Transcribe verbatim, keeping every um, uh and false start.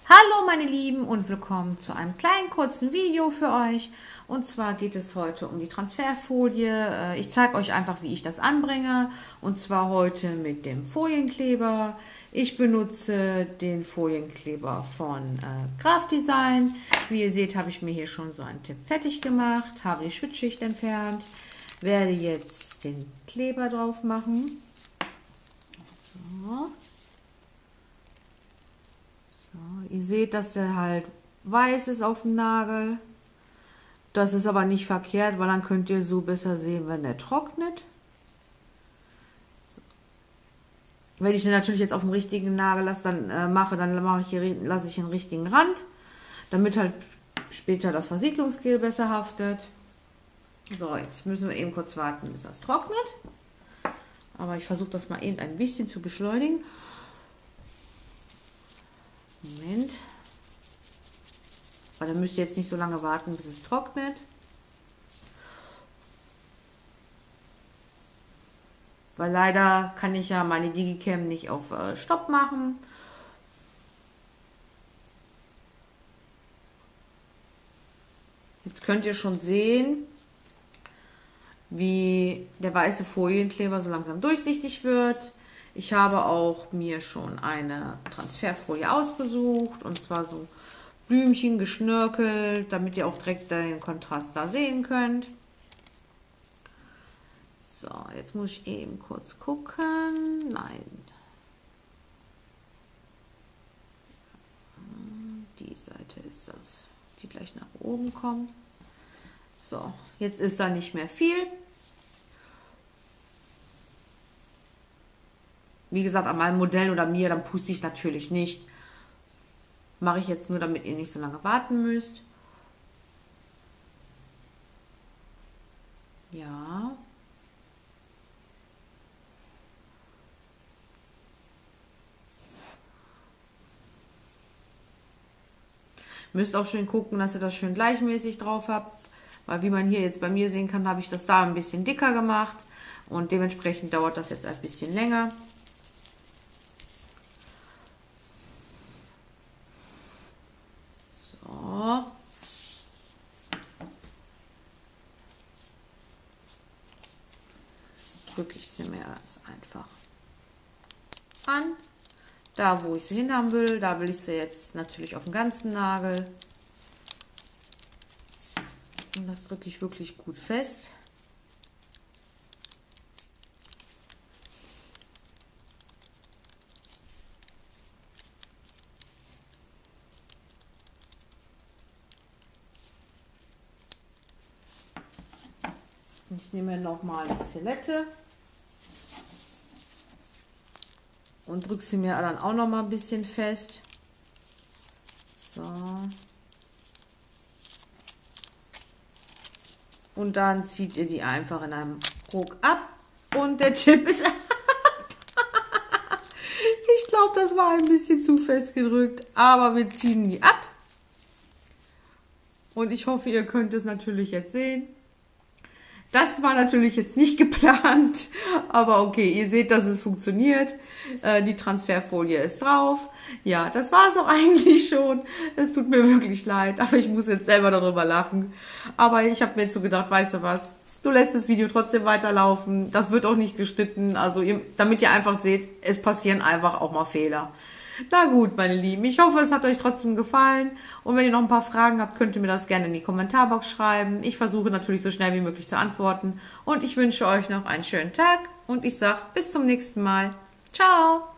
Hallo meine Lieben und willkommen zu einem kleinen kurzen Video für euch. Und zwar geht es heute um die Transferfolie. Ich zeige euch einfach, wie ich das anbringe. Und zwar heute mit dem Folienkleber. Ich benutze den Folienkleber von äh, Craft Design. Wie ihr seht, habe ich mir hier schon so einen Tipp fertig gemacht. Habe die Schwitzschicht entfernt. Werde jetzt den Kleber drauf machen. So. So, ihr seht, dass der halt weiß ist auf dem Nagel. Das ist aber nicht verkehrt, weil dann könnt ihr so besser sehen, wenn der trocknet. So. Wenn ich den natürlich jetzt auf dem richtigen Nagel lasse, dann äh, mache, dann mache ich hier, lasse ich den richtigen Rand, damit halt später das Versiegelungsgel besser haftet. So, jetzt müssen wir eben kurz warten, bis das trocknet. Aber ich versuche das mal eben ein bisschen zu beschleunigen. Moment. Weil dann müsst ihr jetzt nicht so lange warten, bis es trocknet. Weil leider kann ich ja meine Digicam nicht auf äh, Stopp machen. Jetzt könnt ihr schon sehen, wie der weiße Folienkleber so langsam durchsichtig wird. Ich habe auch mir schon eine Transferfolie ausgesucht und zwar so Blümchen geschnörkelt, damit ihr auch direkt den Kontrast da sehen könnt. So, jetzt muss ich eben kurz gucken. Nein. Die Seite ist das, die gleich nach oben kommt. So, jetzt ist da nicht mehr viel. Wie gesagt, an meinem Modell oder mir, dann puste ich natürlich nicht. Mache ich jetzt nur, damit ihr nicht so lange warten müsst. Ja. Müsst auch schön gucken, dass ihr das schön gleichmäßig drauf habt. Weil wie man hier jetzt bei mir sehen kann, habe ich das da ein bisschen dicker gemacht. Und dementsprechend dauert das jetzt ein bisschen länger. So. Drücke ich sie mir jetzt einfach an. Da, wo ich sie hin haben will, da will ich sie jetzt natürlich auf den ganzen Nagel. Und das drücke ich wirklich gut fest. Ich nehme nochmal eine Zillette und drücke sie mir dann auch noch mal ein bisschen fest. So. Und dann zieht ihr die einfach in einem Ruck ab und der Chip ist... Ich glaube, das war ein bisschen zu fest gedrückt, aber wir ziehen die ab. Und ich hoffe, ihr könnt es natürlich jetzt sehen. Das war natürlich jetzt nicht geplant, aber okay, ihr seht, dass es funktioniert. Äh, die Transferfolie ist drauf. Ja, das war es auch eigentlich schon. Es tut mir wirklich leid, aber ich muss jetzt selber darüber lachen. Aber ich habe mir jetzt so gedacht, weißt du was, du lässt das Video trotzdem weiterlaufen. Das wird auch nicht geschnitten, also ihr, damit ihr einfach seht, es passieren einfach auch mal Fehler. Na gut, meine Lieben, ich hoffe, es hat euch trotzdem gefallen. Und wenn ihr noch ein paar Fragen habt, könnt ihr mir das gerne in die Kommentarbox schreiben. Ich versuche natürlich so schnell wie möglich zu antworten. Und ich wünsche euch noch einen schönen Tag und ich sage bis zum nächsten Mal. Ciao!